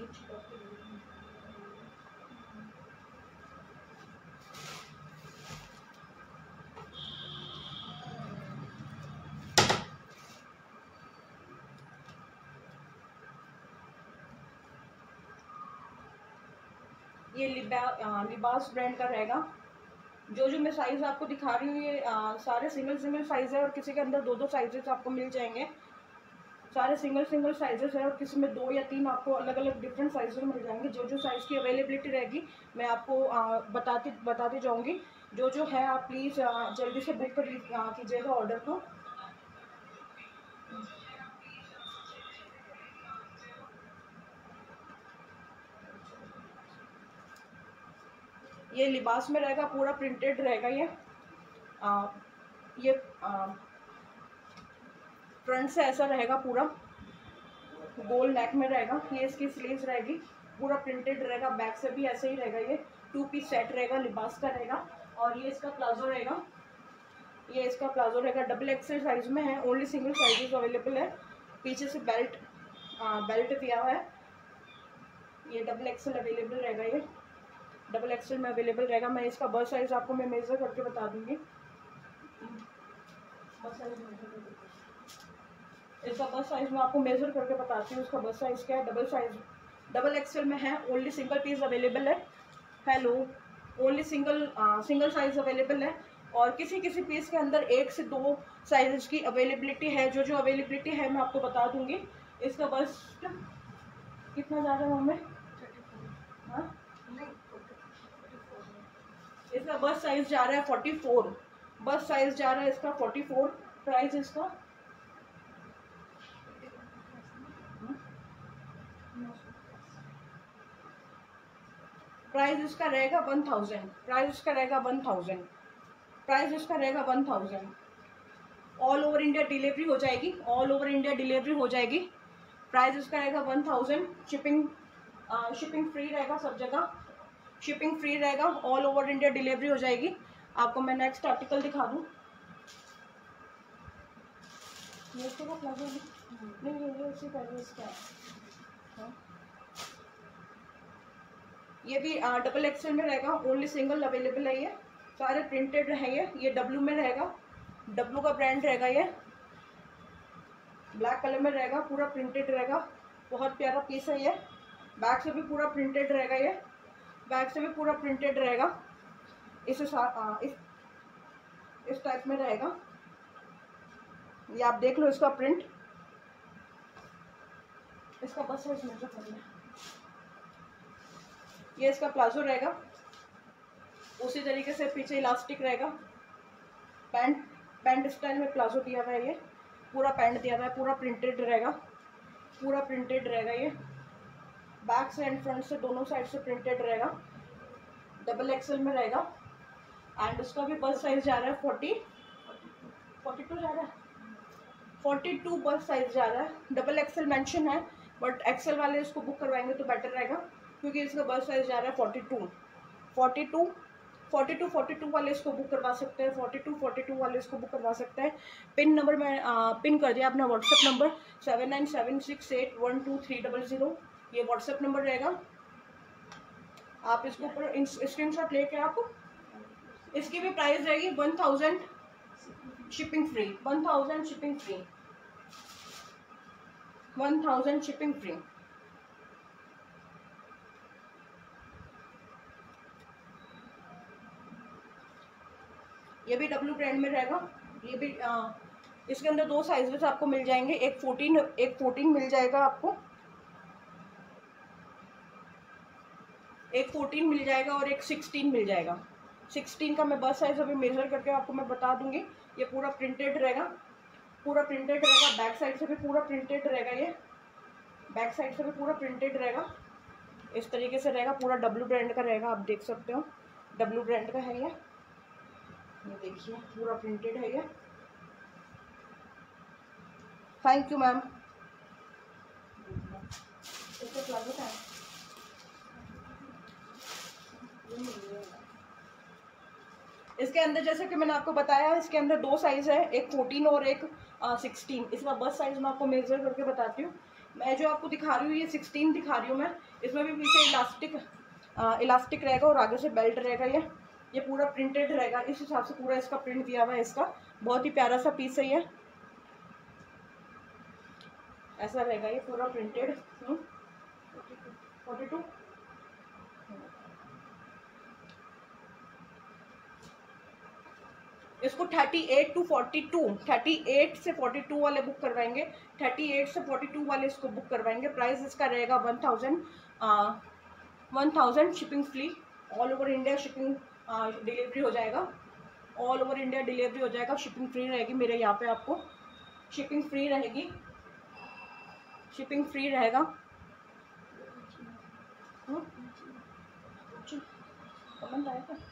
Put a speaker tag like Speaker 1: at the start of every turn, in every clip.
Speaker 1: ये लिबास ब्रांड का रहेगा। जो मैं साइज़ आपको दिखा रही हूँ ये सारे सिंगल साइज़ है और किसी के अंदर 2 साइजेस आपको मिल जाएंगे। सारे सिंगल साइजेस है और किसी में 2 या 3 आपको अलग अलग डिफरेंट साइज में मिल जाएंगे। जो साइज़ की अवेलेबिलिटी रहेगी मैं आपको बताती जाऊँगी। जो है आप प्लीज़ जल्दी से बुक कर कीजिएगा ऑर्डर को। ये लिबास में रहेगा, पूरा प्रिंटेड रहेगा। ये फ्रंट से ऐसा रहेगा, पूरा गोल नेक में रहेगा। ये इसकी स्लीव्स रहेगी, पूरा प्रिंटेड रहेगा। बैक से भी ऐसे ही रहेगा। ये 2 पीस सेट रहेगा, लिबास का रहेगा। और ये इसका प्लाजो रहेगा। ये इसका प्लाजो रहेगा, डबल एक्सेल साइज में है। ओनली सिंगल साइजेस अवेलेबल है। पीछे से बेल्ट दिया हुआ है। ये डबल एक्सेल अवेलेबल रहेगा। ये डबल एक्सेल में अवेलेबल रहेगा। मैं इसका बस्ट साइज आपको मैं मेजर करके बता दूंगी। इसका बस्ट साइज मैं आपको मेजर करके बताती हूँ। इसका बस्ट साइज क्या है। डबल एक्सेल में है। ओनली सिंगल पीस अवेलेबल है। Hello, only single size available है। और किसी पीस के अंदर 1 से 2 साइजेस की अवेलेबिलिटी है। जो अवेलेबिलिटी है मैं आपको बता दूंगी। इसका बस्ट कितना जा रहा है मम्मी? हाँ, इसका बस्ट साइज जा रहा है 44। बस्ट साइज जा रहा है इसका 44। प्राइस इसका प्राइस इसका रहेगा 1000। प्राइस इसका रहेगा 1000। प्राइस इसका रहेगा 1000। ऑल ओवर इंडिया डिलीवरी हो जाएगी। ऑल ओवर इंडिया डिलीवरी हो जाएगी। प्राइस इसका रहेगा 1000। शिपिंग फ्री रहेगा सब जगह। शिपिंग फ्री रहेगा। ऑल ओवर इंडिया डिलीवरी हो जाएगी। आपको मैं नेक्स्ट आर्टिकल दिखा दूँ। ये इसका प्लाजो नहीं, ये इसी पहले इसका है। ये भी डबल एक्सेल में रहेगा। ओनली सिंगल अवेलेबल है। ये सारे प्रिंटेड है। ये डब्लू में रहेगा। डब्लू का ब्रांड रहेगा। ये ब्लैक कलर में रहेगा, पूरा प्रिंटेड रहेगा। बहुत प्यारा पीस है ये। बैक से भी पूरा प्रिंटेड रहेगा। ये बैक से भी पूरा प्रिंटेड रहेगा। इस टाइप में रहेगा। ये आप देख लो इसका प्रिंट। इसका बस साइज मेजर कर लिया। ये इसका प्लाजो रहेगा। उसी तरीके से पीछे इलास्टिक रहेगा। पैंट स्टाइल में प्लाजो दिया हुआ है। ये पूरा पैंट दिया हुआ है। पूरा प्रिंटेड रहेगा। पूरा प्रिंटेड रहेगा। ये बैक से एंड फ्रंट से दोनों साइड से प्रिंटेड रहेगा। डबल एक्सेल में रहेगा। एंड उसका भी बस साइज जा रहा है 42 जा रहा है। 42 बस साइज जा रहा है। डबल एक्सेल मेंशन है, बट एक्सेल वाले इसको बुक करवाएंगे तो बेटर रहेगा, क्योंकि इसका बस साइज जा रहा है 42 वाले इसको बुक करवा सकते हैं। 42 वाले इसको बुक करवा सकते हैं। पिन नंबर मैं पिन कर दिया अपना व्हाट्सएप नंबर 7976812300। ये व्हाट्सएप नंबर रहेगा। आप इसके ऊपर स्क्रीनशॉट लेके आप इसकी भी प्राइस रहेगी 1000 shipping free. 1000 shipping free. 1000 shipping free. ये भी डब्लू ब्रांड में रहेगा। ये भी इसके अंदर 2 साइजेस आपको मिल जाएंगे। एक 14 मिल जाएगा आपको। एक 14 मिल जाएगा और एक 16 मिल जाएगा। 16 का मैं बस साइज अभी मेजर करके आपको मैं बता दूंगी। ये पूरा प्रिंटेड रहेगा। पूरा प्रिंटेड रहेगा। बैक साइड से भी पूरा प्रिंटेड रहेगा। ये बैक साइड से भी पूरा प्रिंटेड रहेगा। इस तरीके से रहेगा। पूरा डब्लू ब्रांड का रहेगा। आप देख सकते हो डब्लू ब्रांड का है। ये देखिए पूरा प्रिंटेड है ये। Thank you ma'am. इसका प्लाजो का है। इसके अंदर जैसे कि मैंने आपको बताया, इसके अंदर 2 साइज है, एक 14 और एक 16। इसका बस साइज मैं आपको मेजर करके बताती हूँ। मैं जो आपको दिखा रही हूँ ये 16 दिखा रही हूँ मैं। इसमें भी पीछे इलास्टिक रहेगा और आगे से बेल्ट रहेगा। ये पूरा प्रिंटेड रहेगा, इस हिसाब से पूरा इसका प्रिंट दिया हुआ है इसका। बहुत ही प्यारा सा पीस है ये, ऐसा रहेगा ये पूरा प्रिंटेड। 42 इसको 38 to 42, 38 से 42 वाले बुक करवाएंगे, 38 से 42 वाले इसको बुक करवाएंगे। प्राइस इसका रहेगा 1000 shipping free. All over India shipping delivery हो जाएगा, ऑल ओवर इंडिया डिलीवरी हो जाएगा। शिपिंग फ्री रहेगी मेरे यहाँ पे, आपको शिपिंग फ्री रहेगी, शिपिंग फ्री रहेगा। कमेंट आया था?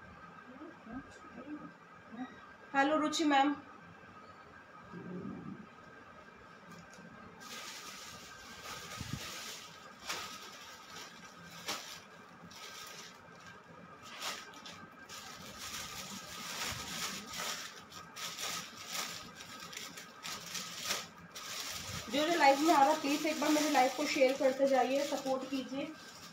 Speaker 1: Hello Ruchi ma'am. जो लाइव में आ रहा प्लीज एक बार मेरे लाइव को शेयर करते जाइए, सपोर्ट कीजिए।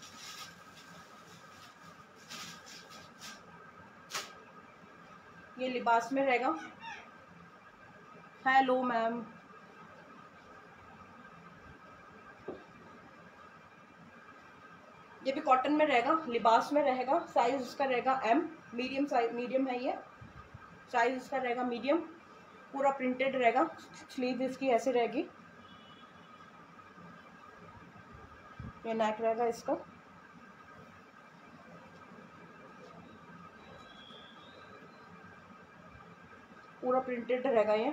Speaker 1: ये लिबास में रहेगा। Hello ma'am. ये भी कॉटन में रहेगा, लिबास में रहेगा। साइज इसका रहेगा एम, मीडियम साइज, मीडियम है ये साइज इसका रहेगा मीडियम। पूरा प्रिंटेड रहेगा, स्लीव इसकी ऐसे रहेगी। ये नेक रहेगा इसका। पूरा प्रिंटेड रहेगा ये।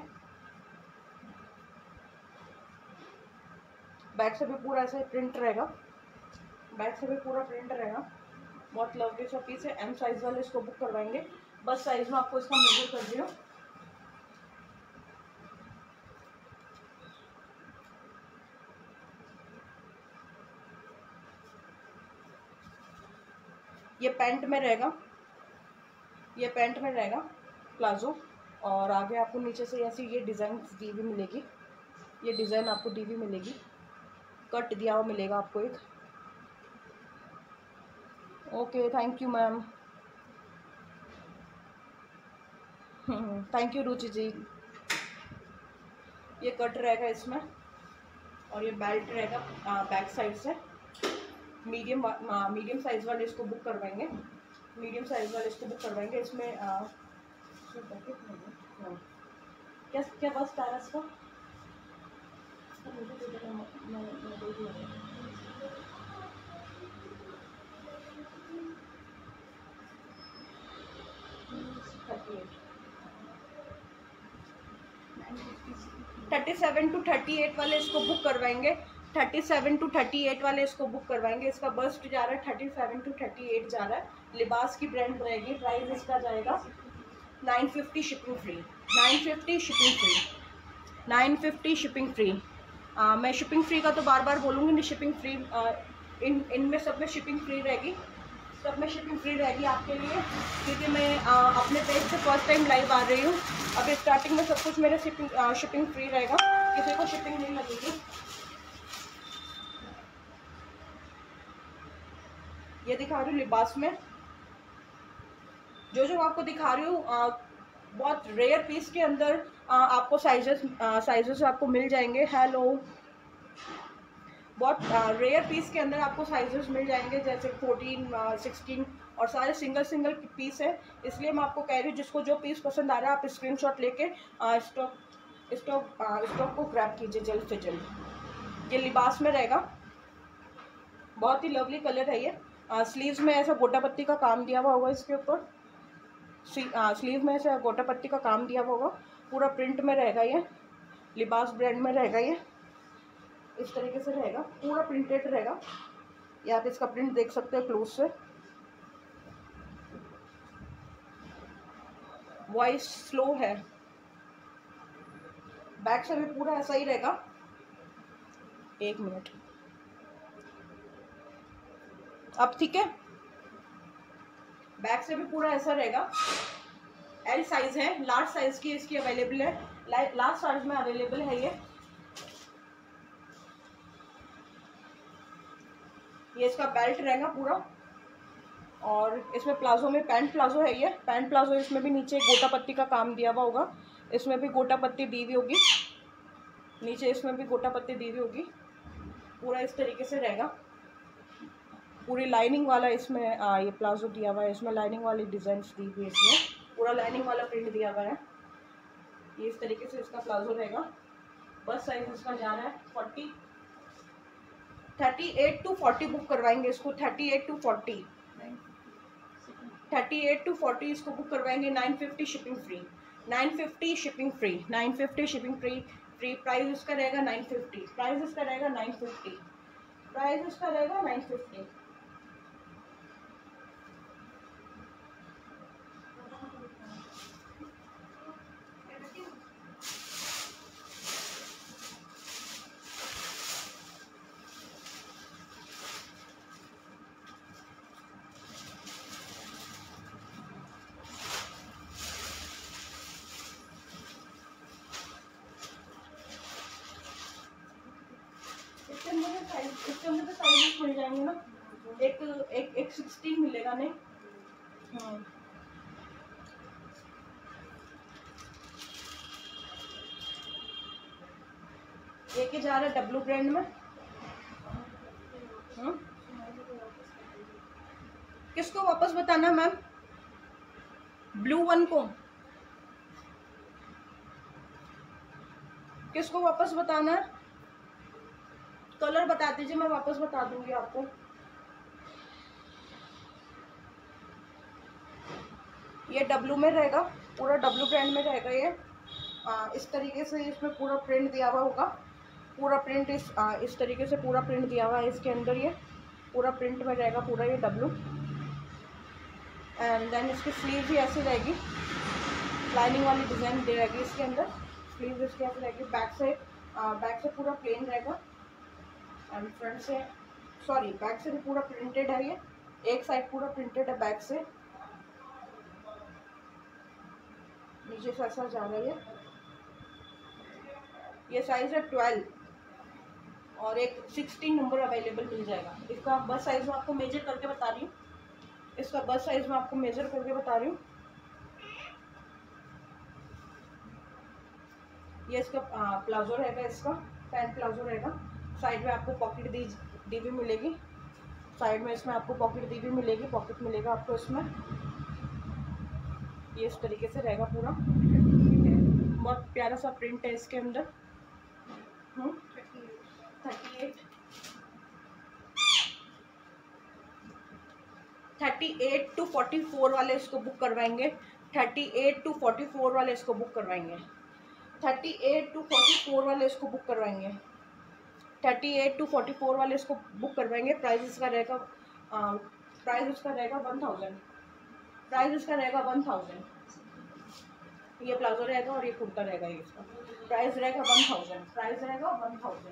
Speaker 1: बैक से भी पूरा ऐसे प्रिंट रहेगा, बैक से भी पूरा प्रिंट रहेगा। बहुत लवली सा पीस है। एम साइज वाले इसको बुक करवाएंगे। बस साइज में आपको इसका मेजर कर दिया। ये पैंट में रहेगा, ये पैंट में रहेगा प्लाजो। और आगे आपको नीचे से ऐसी ये डिज़ाइन दी हुई मिलेगी, ये डिज़ाइन आपको दी हुई मिलेगी। कट दिया हुआ मिलेगा आपको एक। Okay thank you ma'am. Thank you Ruchi ji. ये कट रहेगा इसमें और ये बेल्ट रहेगा बैक साइड से। मीडियम साइज वाले इसको बुक करवाएंगे, मीडियम साइज वाले इसको बुक करवाएंगे। इसमें क्या क्या बस पैरस का 37 to 38 वाले इसको बुक करवाएंगे, 37 to 38 वाले इसको बुक करवाएंगे। इसका बस्ट जा रहा है 37 to 38 जा रहा है। लिबास की ब्रांड रहेगी। प्राइस इसका जाएगा 950 shipping free, 950 shipping free, 950 shipping free. मैं शिपिंग फ्री का तो बार बार बोलूँगी नहीं, शिपिंग फ्री इनमें सब में शिपिंग फ्री रहेगी, सब में शिपिंग फ्री रहेगी आपके लिए। क्योंकि मैं अपने पेज से फर्स्ट टाइम लाइव आ रही हूँ। अभी स्टार्टिंग में सब कुछ मेरे शिपिंग फ्री रहेगा, किसी को शिपिंग नहीं लगेगी। ये दिखा रही हूँ लिबास में, जो आपको दिखा रही हूँ बहुत रेयर पीस के अंदर आपको साइजेस आपको मिल जाएंगे। हेलो, बहुत रेयर पीस के अंदर आपको साइजेस मिल जाएंगे, जैसे 14, 16 और सारे सिंगल पीस है। इसलिए मैं आपको कह रही हूँ जिसको जो पीस पसंद आ रहा है आप स्क्रीनशॉट लेके स्टॉक को ग्रैब कीजिए जल्द से जल्द। ये लिबास में रहेगा, बहुत ही लवली कलर है ये। स्लीव्स में ऐसा गोटा पत्ती का काम दिया हुआ होगा इसके ऊपर, स्लीव में ऐसा गोटा पत्ती का काम दिया हुआ होगा। पूरा प्रिंट में रहेगा ये, लिबास ब्रांड में रहेगा ये। इस तरीके से रहेगा, पूरा प्रिंटेड रहेगा। ये आप इसका प्रिंट देख सकते हो क्लोज से। वॉइस स्लो है, बैक से भी पूरा ऐसा ही रहेगा। एक मिनट, अब ठीक है। बैक से भी पूरा ऐसा रहेगा। एल साइज है, लार्ज साइज की इसकी अवेलेबल है, लार्ज साइज में अवेलेबल है ये। ये इसका बेल्ट रहेगा पूरा। और इसमें प्लाजो में पैंट प्लाजो है, ये पैंट प्लाजो। इसमें भी नीचे गोटा पत्ती का काम दिया हुआ होगा, इसमें भी गोटा पत्ती दी हुई होगी, नीचे इसमें भी गोटा पत्ती दी हुई होगी। पूरा इस तरीके से रहेगा, पूरी लाइनिंग वाला इसमें ये प्लाजो दिया हुआ है। इसमें लाइनिंग वाली डिजाइन दी हुई है, इसमें पूरा लाइनिंग वाला प्रिंट दिया हुआ है। ये इस तरीके से इसका प्लाजो रहेगा। बस साइज इसका जा रहा है 38 to 40 बुक करवाएंगे इसको। 38 to 40 इसको बुक करवाएंगे। 950 shipping free, 950 shipping free, 950 shipping free. Price इसका रहेगा 950, प्राइस इसका रहेगा 950, प्राइस इसका रहेगा 950। इसके अंदर तो साइजेस मिल जाएंगे ना, एक 16 मिलेगा नहीं। एक ही जा रहा है डब्लू ब्रांड में। किसको वापस बताना मैम? ब्लू वन को किसको वापस बताना है? कलर बता दीजिए, मैं वापस बता दूंगी आपको। ये डब्लू में रहेगा, पूरा डब्लू ब्रांड में रहेगा ये। इस तरीके से इसमें पूरा प्रिंट दिया हुआ होगा, पूरा प्रिंट इस तरीके से पूरा प्रिंट दिया हुआ है इसके अंदर। ये पूरा प्रिंट में रहेगा पूरा ये डब्लू। एंड देन इसकी स्लीव भी ऐसी रहेगी, लाइनिंग वाली डिज़ाइन दे रहेगी इसके अंदर। स्लीव इसके ऐसी रहेगी, बैक से पूरा प्लेन रहेगा एंड फ्रंट से, सॉरी बैक से भी पूरा प्रिंटेड है। ये एक साइड पूरा प्रिंटेड है बैक से, नीचे से ऐसा जा रहा है। ये साइज है 12 और एक 16 नंबर अवेलेबल मिल जाएगा। इसका बस साइज मैं आपको मेजर करके बता रही हूँ, इसका बस साइज मैं आपको मेजर करके बता रही हूँ। ये इसका प्लाजो रहेगा, इसका पैंट प्लाजो रहेगा। साइड में आपको पॉकेट दी भी मिलेगी, साइड में इसमें आपको पॉकेट दी भी मिलेगी, पॉकेट मिलेगा आपको इसमें। ये इस तरीके से रहेगा पूरा, बहुत प्यारा सा प्रिंट है इसके अंदर। 38 to 44 वाले इसको बुक करवाएंगे। 38 to 44 वाले इसको बुक करवाएंगे। 38 to 44 वाले इसको बुक करवाएंगे। 38 to 44 वाले इसको बुक करवाएंगे। प्राइस इसका रहेगा 1000, प्राइस इसका रहेगा 1000। ये प्लाजो रहेगा और ये कुर्ता रहेगा। ये इसका प्राइस रहेगा 1000, प्राइस रहेगा 1000।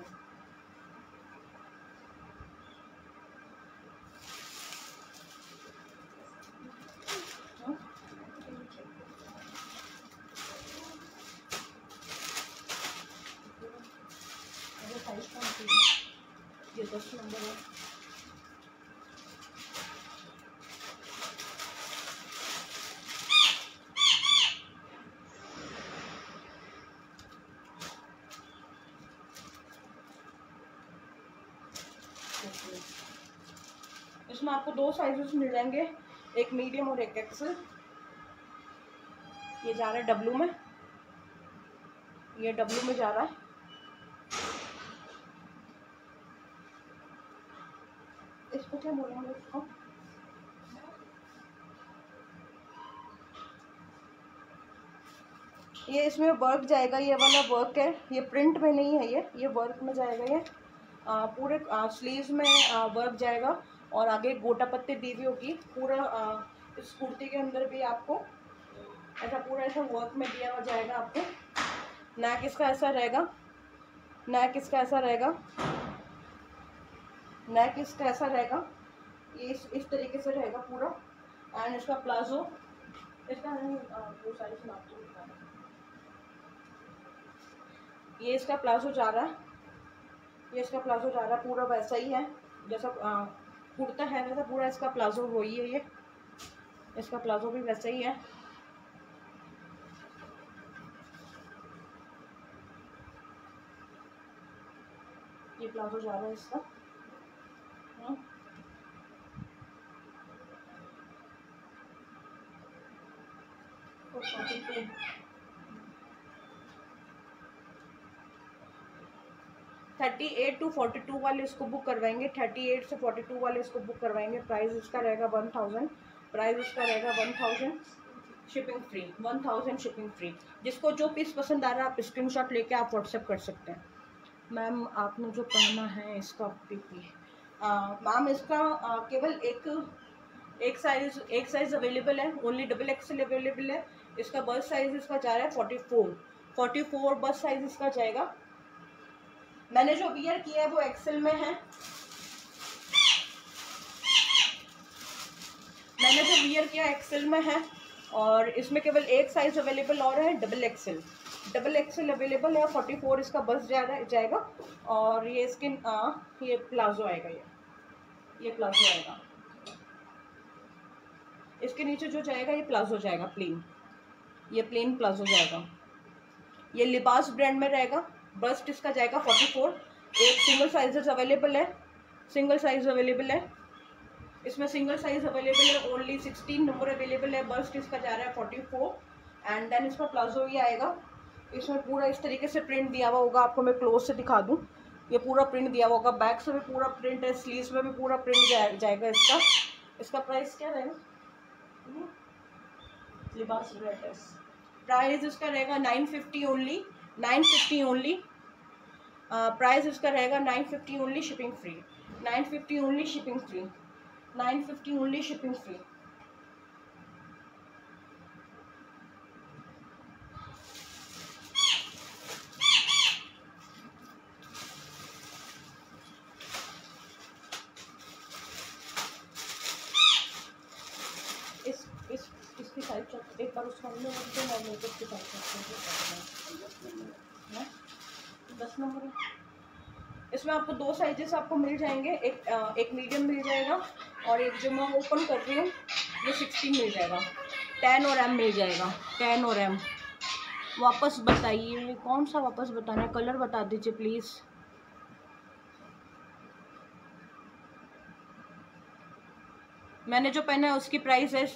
Speaker 1: ये 10 नंबर है। इसमें आपको 2 साइजेस मिल जाएंगे, एक मीडियम और एक एक्सेल। ये जा रहा है डब्लू में, ये डब्लू में जा रहा है। इसको क्या बोलेंगे इसको? ये इसमें वर्क जाएगा, ये वाला वर्क है, ये प्रिंट में नहीं है, ये वर्क में जाएगा। ये पूरे स्लीव्स में वर्क जाएगा और आगे गोटा पत्ती दी हुई होगी। पूरा इस कुर्ती के अंदर भी आपको ऐसा पूरा ऐसा वर्क में दिया हुआ जाएगा आपको। नेक इसका ऐसा रहेगा, नेक इसका ऐसा रहेगा, नेक इसका ऐसा रहेगा। ये इस तरीके से रहेगा पूरा। एंड इसका प्लाजो, इसका वो साइज में आपको दिखा रहा है। ये इसका प्लाजो जा रहा है, ये इसका प्लाजो जा रहा है पूरा वैसा ही है जैसा कुर्ता है वैसा पूरा, इसका प्लाजो वही है, ये इसका प्लाजो भी वैसा ही है। ये प्लाजो जा रहा है इसका। 38 टू 42 वाले इसको बुक करवाएंगे, 38 से 42 वाले इसको बुक करवाएंगे। प्राइस इसका रहेगा 1000, प्राइस इसका रहेगा 1000 शिपिंग फ्री, 1000 शिपिंग फ्री। जिसको जो पीस पसंद आ रहा है आप स्क्रीनशॉट लेके आप व्हाट्सएप कर सकते हैं। मैम आपने जो पहना है इसका पीपी, मैम इसका केवल एक साइज अवेलेबल है, ओनली डबल एक्सएल अवेलेबल है। इसका बस साइज इसका जा रहा है 44 बस साइज इसका जाएगा। मैंने जो वियर किया है वो एक्सेल में है, मैंने जो वियर किया एक्सेल में है, और इसमें केवल एक साइज अवेलेबल और है, डबल एक्सेल अवेलेबल है। 44 इसका बस जाएगा। और ये इसके ये प्लाजो आएगा, ये प्लाजो आएगा। इसके नीचे जो जाएगा ये प्लाजो जाएगा प्लेन, ये प्लेन प्लाजो जाएगा। ये लिबास ब्रांड में रहेगा। बस्ट इसका जाएगा 44। एक सिंगल साइजेस अवेलेबल है, सिंगल साइज अवेलेबल है। इसमें सिंगल साइज अवेलेबल है, ओनली 16 नंबर अवेलेबल है। बस्ट इसका जा रहा है 44। एंड देन इसका प्लाजो ये आएगा। इसमें पूरा इस तरीके से प्रिंट दिया हुआ होगा, आपको मैं क्लोज से दिखा दूं। ये पूरा प्रिंट दिया हुआ होगा, बैक से भी पूरा प्रिंट है, स्लीव्स में भी पूरा प्रिंट जाएगा इसका। इसका प्राइस क्या रहेगा? लिबास ड्रेस प्राइस इसका रहेगा 950 ओनली, 950 ओनली। प्राइस इसका रहेगा 950 only, shipping free, 950 only shipping free, 950 only shipping free. इसकी साइड एक बार उसका इसकी साइड 10 नंबर है। इसमें आपको दो साइजेस आपको मिल जाएंगे, एक मीडियम मिल जाएगा, और एक जो मैं ओपन कर रही हूँ ये 16 मिल जाएगा। 10 और M मिल जाएगा, 10 और M। वापस बताइए कौन सा वापस बताना है, कलर बता दीजिए प्लीज़। मैंने जो पहना है उसकी प्राइस है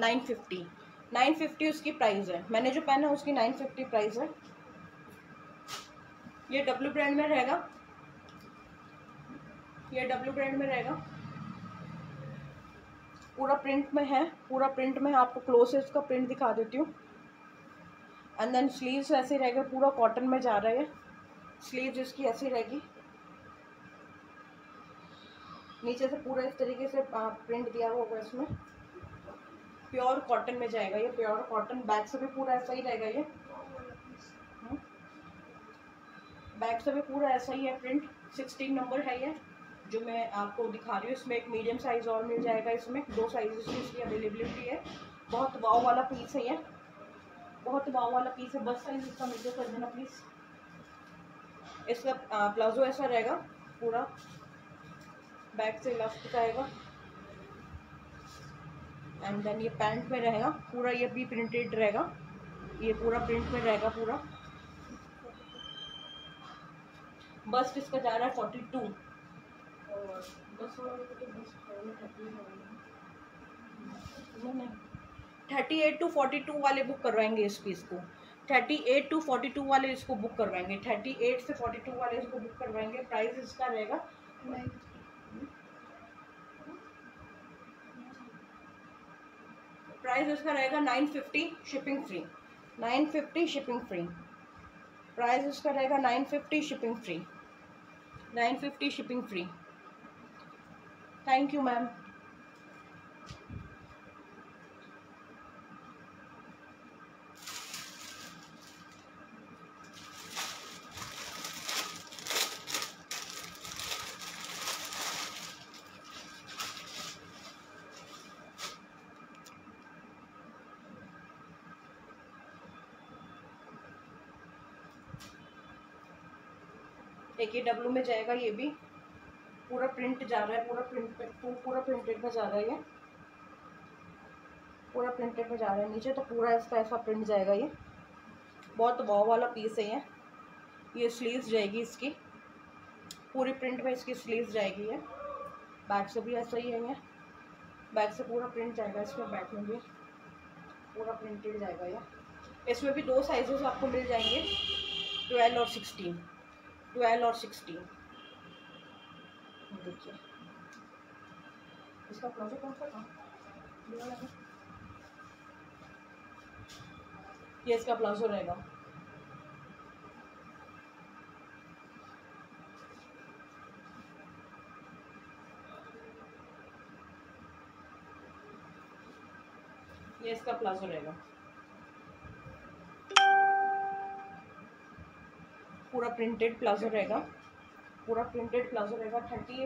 Speaker 1: 950 उसकी प्राइस है। मैंने जो पहना है उसकी 950 प्राइस है। ये W ब्रांड में रहेगा, ये W ब्रांड में रहेगा। पूरा प्रिंट में है, पूरा प्रिंट में है। आपको क्लोज से इसका प्रिंट दिखा देती हूँ। एंड देन स्लीव्स ऐसे रहेगा, पूरा कॉटन में जा रहा है। स्लीव्स इसकी ऐसी रहेगी, नीचे से पूरा इस तरीके से प्रिंट दिया हुआ होगा। इसमें प्योर कॉटन में जाएगा, ये प्योर कॉटन। बैक से भी पूरा ऐसा ही रहेगा, ये बैक से भी पूरा ऐसा ही है प्रिंट। 16 नंबर है ये जो मैं आपको दिखा रही हूँ। इसमें एक मीडियम साइज और मिल जाएगा, इसमें दो साइजेस की इसकी अवेलेबिलिटी है। बहुत वाव वाला पीस है ये, बहुत वाव वाला पीस है। बस साइज इसका मेजर कर देना प्लीज। इसका प्लाजो ऐसा रहेगा, पूरा बैक से इलास्टिक आएगा। एंड देन ये पैंट में रहेगा पूरा, ये भी प्रिंटेड रहेगा, ये पूरा प्रिंट में रहेगा पूरा। बस्ट इसका जा रहा है 42। और बस नहीं 38 टू 42 वाले बुक करवाएंगे इस पीस को। 38 टू 42 वाले इसको बुक करवाएंगे, 38 से 42 वाले इसको बुक करवाएंगे। प्राइस इसका रहेगा प्राइस इसका रहेगा 950 shipping free, 950 shipping free. Price इसका रहेगा 950 shipping free, 950 shipping free. Thank you ma'am. एक ये W में जाएगा, ये भी पूरा प्रिंट जा रहा है, पूरा प्रिंटेड में जा रहा है, ये पूरा प्रिंटेड में जा रहा है। नीचे तो पूरा इसका ऐसा प्रिंट जाएगा। ये बहुत वाव वाला पीस है ये स्लीव्स जाएगी इसकी, पूरी प्रिंट में इसकी स्लीव्स जाएगी। ये बैक से भी ऐसा ही है, ये बैक से पूरा प्रिंट जाएगा इसमें, बैक में भी पूरा प्रिंटेड जाएगा ये। इसमें भी 2 साइजेस आपको मिल जाएंगे, 12 और 16, 12 और 16। देखिए इसका प्लाजो कौन सा था, ये इसका प्लाजो रहेगा। ये इसका प्लाजो रहेगा, पूरा प्रिंटेड प्लाजो रहेगा, पूरा प्रिंटेड प्लाजो रहेगा।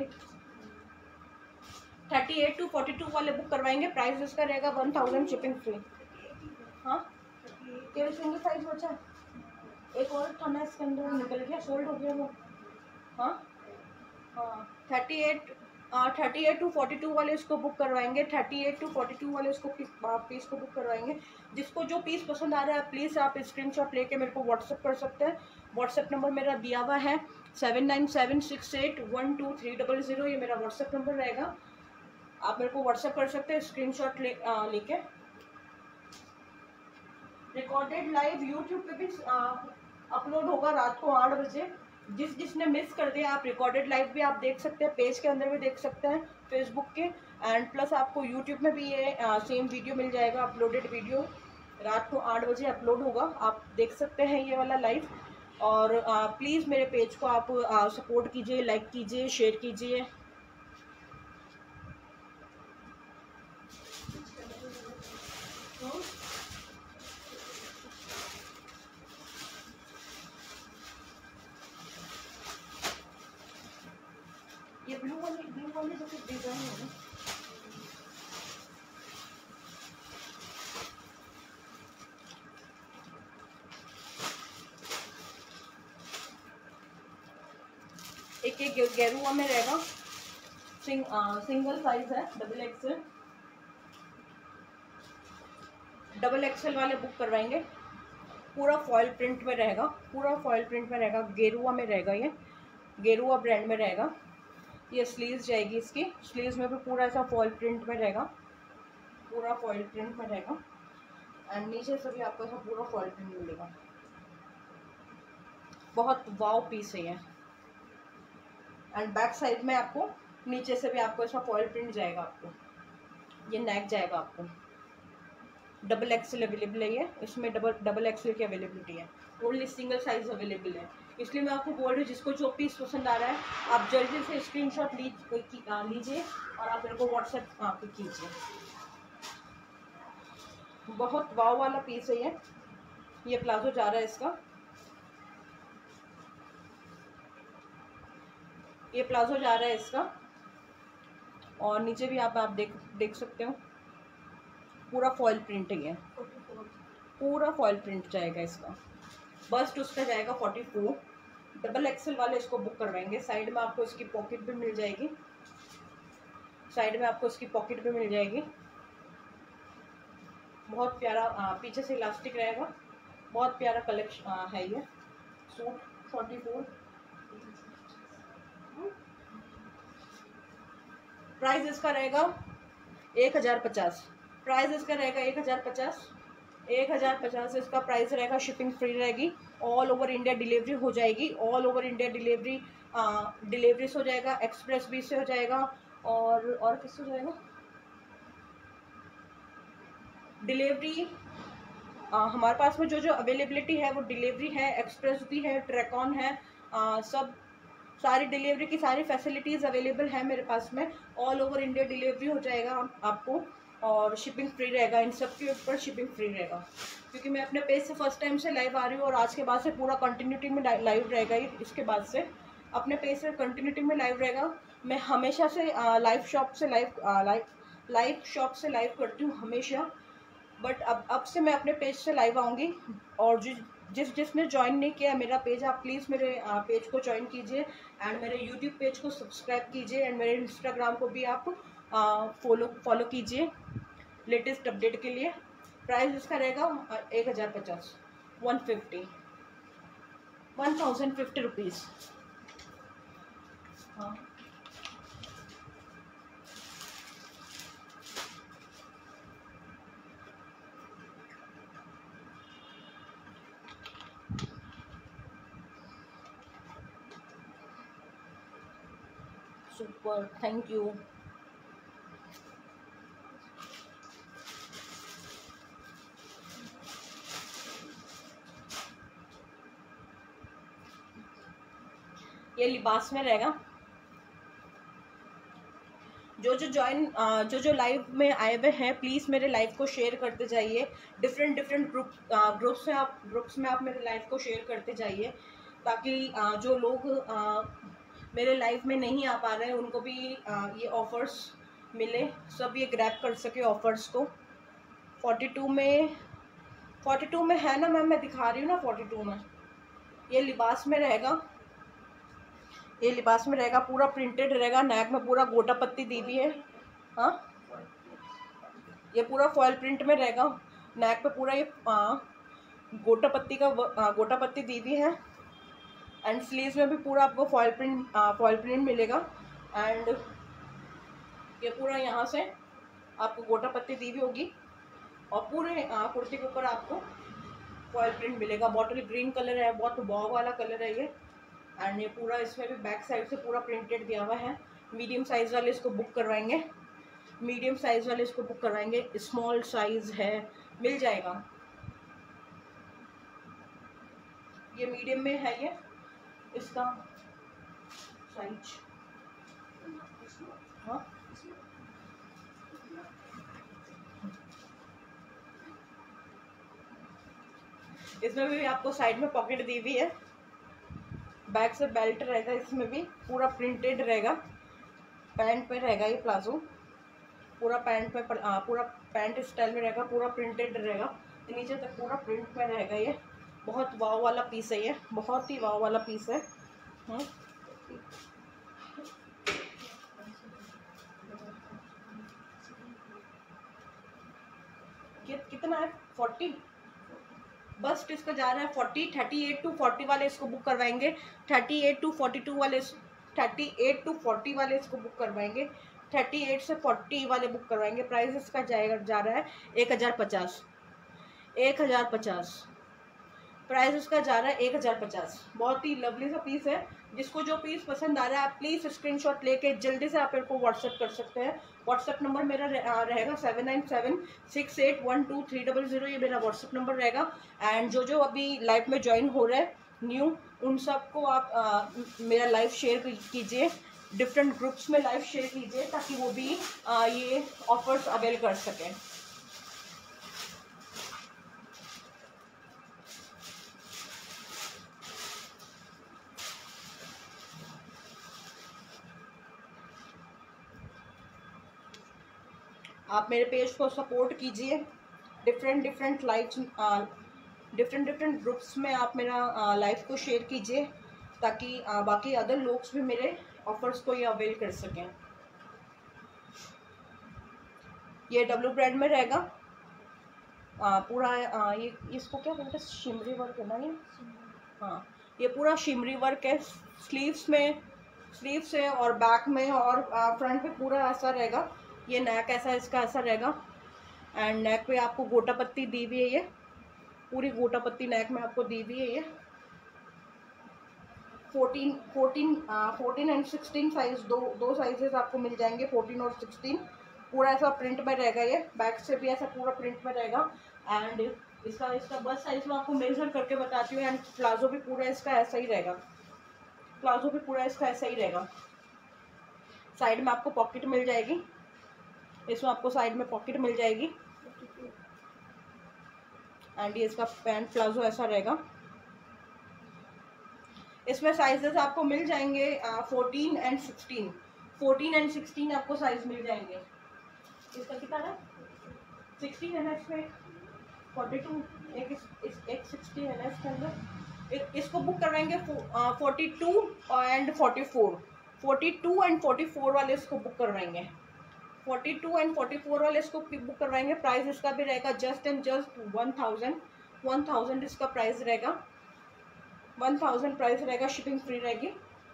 Speaker 1: 38 to 42 वाले बुक करवाएंगे। प्राइस इसका रहेगा 1000 शिपिंग फ्री। हाँ केवल सिंगल साइज बचा, एक और था ना इसके अंदर, निकल गया, सोल्ड हो गया वो। हाँ हाँ 38 to 42 वाले इसको बुक करवाएंगे, 38 to 42 वाले इसको पीस को बुक करवाएंगे। जिसको जो पीस पसंद आ रहा है प्लीज़ आप स्क्रीनशॉट लेके मेरे को व्हाट्सअप कर सकते हैं। व्हाट्सअप नंबर मेरा दिया हुआ है 7976812300, ये मेरा व्हाट्सअप नंबर रहेगा। आप मेरे को व्हाट्सअप कर सकते हैं स्क्रीनशॉट लेके। रिकॉर्डेड लाइव यूट्यूब पे भी अपलोड होगा रात को 8 बजे। जिसने मिस कर दिया आप रिकॉर्डेड लाइव भी आप देख सकते हैं, पेज के अंदर भी देख सकते हैं फेसबुक के, एंड प्लस आपको यूट्यूब में भी ये सेम वीडियो मिल जाएगा, अपलोडेड वीडियो रात को 8 बजे अपलोड होगा, आप देख सकते हैं ये वाला लाइव। और प्लीज़ मेरे पेज को आप सपोर्ट कीजिए, लाइक कीजिए, शेयर कीजिए। ये ब्लू वाली जो कुछ डिजाइन है ना, एक गेरुआ में रहेगा, सिंगल साइज है, डबल एक्सेल वाले बुक करवाएंगे। पूरा फॉयल प्रिंट में रहेगा, पूरा फॉयल प्रिंट में रहेगा, गेरुआ में रहेगा, ये गेरुआ ब्रांड में रहेगा। ये स्लीव्स जाएगी इसकी, स्लीव्स में भी पूरा ऐसा फॉयल प्रिंट में रहेगा, पूरा फॉयल प्रिंट में रहेगा, एंड नीचे से भी आपको ऐसा पूरा फॉयल प्रिंट मिलेगा। बहुत वाव पीस है ये। एंड बैक साइड में आपको नीचे से भी आपको ऐसा फॉयल प्रिंट जाएगा, आपको ये नेक जाएगा। आपको डबल एक्सेल अवेलेबल है, ये इसमें डबल एक्सेल की अवेलेबिलिटी है, ओनली सिंगल साइज अवेलेबल है। इसलिए मैं आपको बोल रही हूँ जिसको जो पीस पसंद आ रहा है आप जल्दी से स्क्रीनशॉट लीजिए और आप मेरे को व्हाट्सएप पे कीजिए। बहुत वाव वाला पीस है ये प्लाजो जा रहा है इसका, ये प्लाजो जा रहा है इसका। और नीचे भी आप देख सकते हो पूरा फॉयल प्रिंट है, पूरा फॉयल प्रिंट जाएगा इसका। बस्ट उसका जाएगा 44। डबल एक्सेल वाले इसको बुक करवाएंगे। साइड में आपको इसकी पॉकेट भी मिल जाएगी, साइड में आपको इसकी पॉकेट भी मिल जाएगी। बहुत प्यारा पीछे से इलास्टिक रहेगा, बहुत प्यारा कलेक्शन है ये सूट। 44 प्राइस इसका रहेगा 1050। प्राइस इसका रहेगा 1050 इसका प्राइस रहेगा। शिपिंग फ्री रहेगी, ऑल ओवर इंडिया डिलीवरी हो जाएगी, ऑल ओवर इंडिया डिलीवरीज हो जाएगा। एक्सप्रेस भी से हो जाएगा और किससे हो जाएगा डिलीवरी। हमारे पास में जो अवेलेबिलिटी है वो डिलीवरी है, एक्सप्रेस भी है, ट्रैकऑन है, सारी डिलीवरी की सारी फैसिलिटीज़ अवेलेबल है मेरे पास में। ऑल ओवर इंडिया डिलीवरी हो जाएगा आपको, और शिपिंग फ्री रहेगा। इन सब के ऊपर शिपिंग फ्री रहेगा, क्योंकि मैं अपने पेज से फर्स्ट टाइम से लाइव आ रही हूँ और आज के बाद से पूरा कंटिन्यूटी में लाइव रहेगा। इसके बाद से अपने पेज से कंटिन्यूटी में लाइव रहेगा। मैं हमेशा से लाइव शॉप से लाइव करती हूँ हमेशा, बट अब से मैं अपने पेज से लाइव आऊँगी। और जिसने ज्वाइन नहीं किया मेरा पेज, आप प्लीज़ मेरे पेज को ज्वाइन कीजिए एंड मेरे यूट्यूब पेज को सब्सक्राइब कीजिए एंड मेरे इंस्टाग्राम को भी आप फॉलो कीजिए लेटेस्ट अपडेट के लिए। प्राइस इसका रहेगा 1050 1050 रुपीज़। हाँ, सुपर, थैंक यू। ये लिबास में रहेगा। जो लाइव में आए हुए हैं प्लीज़ मेरे लाइव को शेयर करते जाइए। डिफरेंट ग्रुप्स में आप मेरे लाइव को शेयर करते जाइए, ताकि जो लोग मेरे लाइव में नहीं आ पा रहे हैं उनको भी ये ऑफर्स मिले, सब ये ग्रैब कर सके ऑफर्स को। 42 में है ना मैम, मैं दिखा रही हूँ ना 42 में। ये लिबास में रहेगा, ये लिबास में रहेगा, पूरा प्रिंटेड रहेगा, नेक में पूरा गोटा पत्ती दी हुई है। हाँ, ये पूरा फॉयल प्रिंट में रहेगा, नेक पे पूरा ये गोटा पत्ती दी हुई है एंड स्लीव्स में भी पूरा आपको फॉयल प्रिंट मिलेगा एंड ये पूरा यहाँ से आपको गोटा पत्ती दी हुई होगी और पूरे कुर्ती के ऊपर आपको फॉयल प्रिंट मिलेगा। बॉटल ग्रीन कलर है, बहुत बॉब वाला कलर है ये एंड ये पूरा इसमें भी बैक साइड से पूरा प्रिंटेड दिया हुआ है। मीडियम साइज़ वाले इसको बुक करवाएंगे, स्मॉल साइज़ है मिल जाएगा। ये मीडियम में है, ये इसका साइज। हाँ, इसमें भी आपको साइड में पॉकेट दी हुई है, बैक से बेल्ट रहेगा, इसमें भी पूरा प्रिंटेड रहेगा। पैंट पे रहेगा ये प्लाजो, पूरा पैंट पे पूरा पैंट स्टाइल में रहेगा, पूरा प्रिंटेड रहेगा, नीचे तक पूरा प्रिंट में रहेगा। ये बहुत वाव वाला पीस है, ये बहुत ही वाव वाला पीस है। कितना है? 40 बस्ट इसका जा रहा है 40। 38 to 40 वाले इसको बुक करवाएंगे, 38 to 40 वाले इसको बुक करवाएंगे, 38 से 40 वाले बुक करवाएंगे। प्राइस इसका जा रहा है 1050। प्राइस उसका जा रहा है 1050। बहुत ही लवली सा पीस है। जिसको जो पीस पसंद आ रहा है आप प्लीज़ स्क्रीनशॉट लेके जल्दी से आप मेरे को व्हाट्सएप कर सकते हैं। व्हाट्सएप नंबर मेरा रहेगा 7976812300। ये मेरा व्हाट्सएप नंबर रहेगा एंड जो अभी लाइव में ज्वाइन हो रहे हैं न्यू, उन सबको आप मेरा लाइव शेयर कीजिए, डिफरेंट ग्रुप्स में लाइव शेयर कीजिए ताकि वो भी ये ऑफर्स अवेल कर सकें। आप मेरे पेज को सपोर्ट कीजिए, डिफरेंट ग्रुप्स में आप मेरा लाइव को शेयर कीजिए ताकि बाकी अदर लोग भी मेरे ऑफर्स को ये अवेल कर सकें। ये डब्लू ब्रांड में रहेगा पूरा। ये इसको क्या बोलते हैं, शिमरी वर्क है ना ये। हाँ, ये पूरा शिमरी वर्क है, स्लीव्स है और बैक में और फ्रंट पे पूरा ऐसा रहेगा। ये नेक इसका ऐसा रहेगा एंड नेक पे आपको गोटा पत्ती दी हुई है, ये पूरी गोटा पत्ती नेक में आपको दी हुई है। ये 14 एंड 16 साइज, दो साइजेस आपको मिल जाएंगे, 14 और 16। पूरा ऐसा प्रिंट में रहेगा, ये बैक से भी ऐसा पूरा प्रिंट में रहेगा एंड इसका बस साइज में आपको मेजर करके बताती हूँ। एंड प्लाजो भी पूरा इसका ऐसा ही रहेगा, साइड में आपको पॉकेट मिल जाएगी, इसमें आपको साइड में पॉकेट मिल जाएगी एंड ये इसका पैंट प्लाजो ऐसा रहेगा। इसमें साइजेस आपको मिल जाएंगे 14 एंड 16 आपको साइज मिल जाएंगे। इसका कितना है? 16 है ना इसमें। 42 एक 60 है ना इसके अंदर। इसको बुक करवाएंगे 42 एंड 44, 42 एंड 44 वाले इसको बुक करवाएंगे, 42 एंड 44 वाले इसको बुक करवाएंगे। प्राइस इसका भी रहेगा जस्ट एंड जस्ट 1000 इसका प्राइस रहेगा, 1000 प्राइस रहेगा, शिपिंग फ्री रहेगी।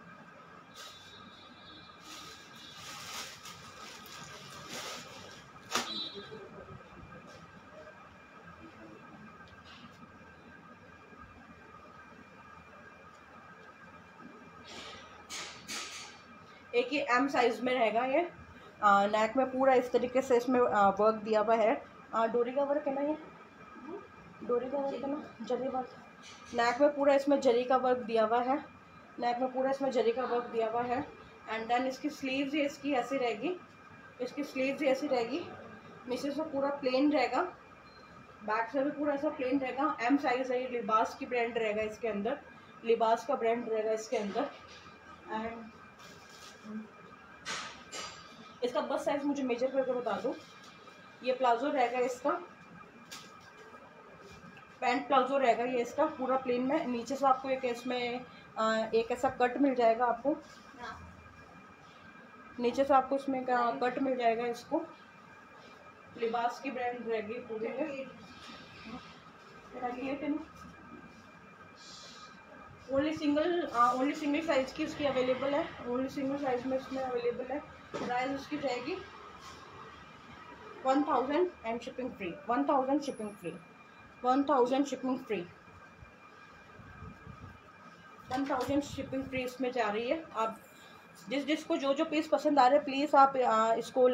Speaker 1: एक ये एम साइज में रहेगा ये, नेक में पूरा इस तरीके से इसमें वर्क दिया हुआ है। डोरी का वर्क है ना, ये डोरी का वर्क है ना, जरी वर्क। नेक में पूरा इसमें जरी का वर्क दिया हुआ है, नेक में पूरा इसमें जरी का वर्क दिया हुआ है। एंड देन इसकी स्लीव्स ही इसकी ऐसी रहेगी, इसकी स्लीव्स ही ऐसी रहेगी। नीचे से पूरा प्लेन रहेगा, बैक से भी पूरा ऐसा प्लेन रहेगा। एम साइज है, ये लिबास की ब्रांड रहेगा इसके अंदर, लिबास का ब्रांड रहेगा इसके अंदर। एंड इसका बस साइज मुझे मेजर करके बता दो। ये प्लाजो रहेगा इसका, पैंट प्लाजो रहेगा ये इसका पूरा प्लेन में। नीचे से आपको एक इसमें एक ऐसा कट मिल जाएगा आपको, नीचे से आपको इसमें कट मिल जाएगा। इसको लिबास की ब्रांड रहेगी पूरी में। ओनली सिंगल साइज की इसकी अवेलेबल है, ओनली सिंगल साइज में इसमें अवेलेबल है। प्राइस उसकी रहेगी 1000 and shipping free, 1000 shipping free, 1000 shipping free, 1000 shipping free इसमें जा रही है। आप जिसको जो पीस पसंद आ रहे हैं प्लीज़ आप इसको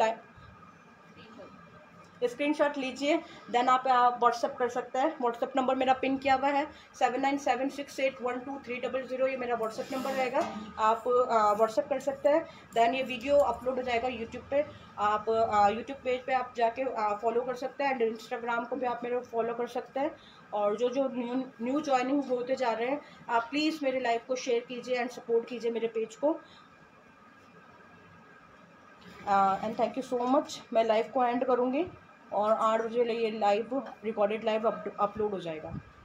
Speaker 1: स्क्रीनशॉट लीजिए, देन आप व्हाट्सअप कर सकते हैं। व्हाट्सअप नंबर मेरा पिन किया हुआ है 7976812300, ये मेरा व्हाट्सअप नंबर रहेगा, आप व्हाट्सअप कर सकते हैं। देन ये वीडियो अपलोड हो जाएगा यूट्यूब पे, आप यूट्यूब पेज पे आप जाके फॉलो कर सकते हैं। एंड इंस्टाग्राम को भी आप मेरे फॉलो कर सकते हैं। और जो न्यू ज्वाइनिंग होते जा रहे हैं आप प्लीज़ मेरे लाइव को शेयर कीजिए एंड सपोर्ट कीजिए मेरे पेज को। And thank you so much. मैं लाइव को एंड करूँगी और 8 बजे ये लाइव रिकॉर्डेड लाइव अपलोड हो जाएगा।